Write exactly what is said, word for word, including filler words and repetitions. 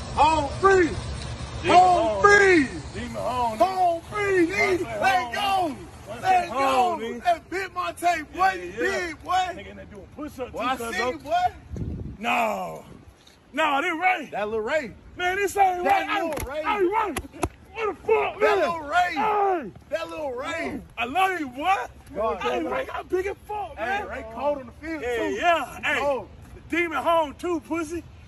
Home free. Demon Home free. Demon home. Home free, nigga. Let go. Let go. That bit my tape, boy. Yeah, You yeah. big, boy. Nigga, they doing push-ups. Boy, I too, see you, cuz, boy. No. No, this Ray. That little Ray. Man, this ain't That Ray. little Ray. Hey, Ray. What the fuck, man? That little Ray. Hey. That little Ray. I love you, boy. God, Hey, God. Ray got big as fuck, man. Hey, Ray cold on the field, Hey, too. yeah. Hey, Cold. the demon home, too, pussy.